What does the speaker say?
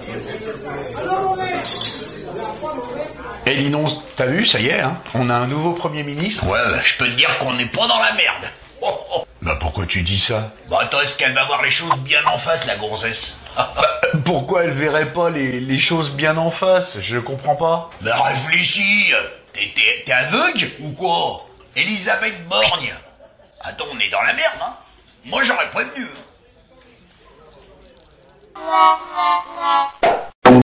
Eh dis donc, t'as vu, ça y est, hein, on a un nouveau Premier ministre. Ouais, bah, je peux te dire qu'on n'est pas dans la merde. Bah pourquoi tu dis ça? Bah attends, est-ce qu'elle va voir les choses bien en face, la gonzesse? Pourquoi elle verrait pas les choses bien en face? Je comprends pas. Bah réfléchis, t'es aveugle ou quoi? Elisabeth Borgne. Attends, on est dans la merde, hein? Moi j'aurais prévenu.